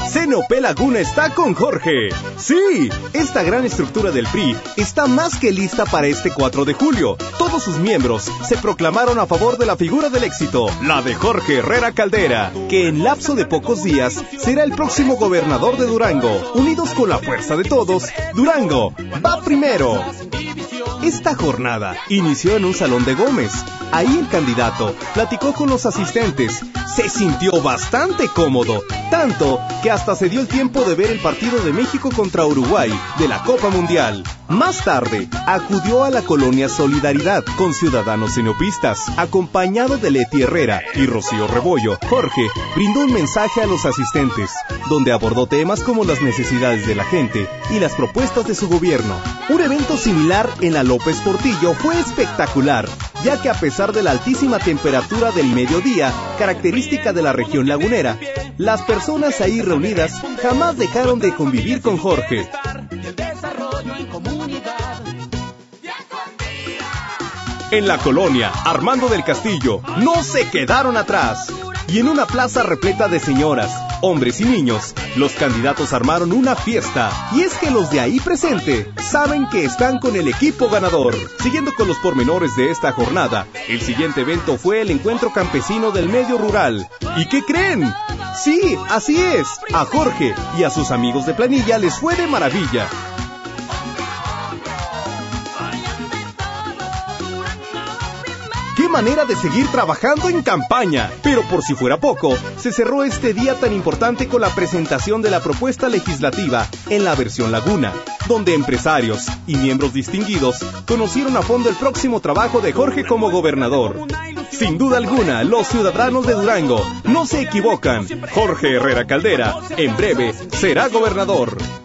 CNOP Laguna está con Jorge. Sí, esta gran estructura del PRI está más que lista para este 4 de julio. Todos sus miembros se proclamaron a favor de la figura del éxito, la de Jorge Herrera Caldera, que en lapso de pocos días será el próximo gobernador de Durango. Unidos con la fuerza de todos, Durango va primero. Esta jornada inició en un salón de Gómez. Ahí el candidato platicó con los asistentes. Se sintió bastante cómodo, tanto que hasta se dio el tiempo de ver el partido de México contra Uruguay de la Copa Mundial. Más tarde, acudió a la colonia Solidaridad con ciudadanos cenopistas. Acompañado de Leti Herrera y Rocío Rebollo, Jorge brindó un mensaje a los asistentes, donde abordó temas como las necesidades de la gente y las propuestas de su gobierno. Un evento similar en la López Portillo fue espectacular, ya que a pesar de la altísima temperatura del mediodía, característica de la región lagunera, las personas ahí reunidas jamás dejaron de convivir con Jorge. En la colonia Armando del Castillo no se quedaron atrás. Y en una plaza repleta de señoras, hombres y niños, los candidatos armaron una fiesta. Y es que los de ahí presente saben que están con el equipo ganador. Siguiendo con los pormenores de esta jornada, el siguiente evento fue el encuentro campesino del medio rural. ¿Y qué creen? Sí, así es. A Jorge y a sus amigos de planilla les fue de maravilla. ¡Qué manera de seguir trabajando en campaña! Pero por si fuera poco, se cerró este día tan importante con la presentación de la propuesta legislativa en la versión Laguna, donde empresarios y miembros distinguidos conocieron a fondo el próximo trabajo de Jorge como gobernador. Sin duda alguna, los ciudadanos de Durango no se equivocan. Jorge Herrera Caldera, en breve, será gobernador.